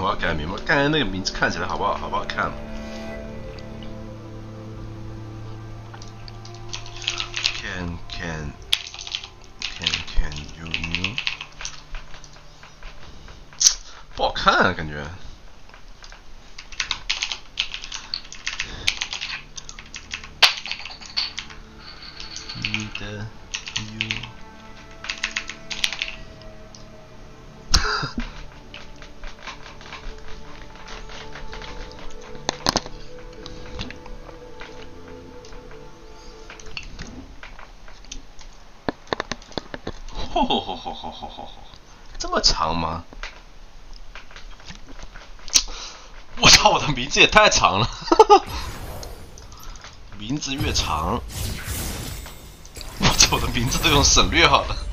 我要改名吗？刚才那个名字看起来好不好？好不好看？Can you new？ 不好看啊，感觉。你的 you。吼，这么长吗？我操，我的名字也太长了，名字越长，我操，我的名字都用省略好了。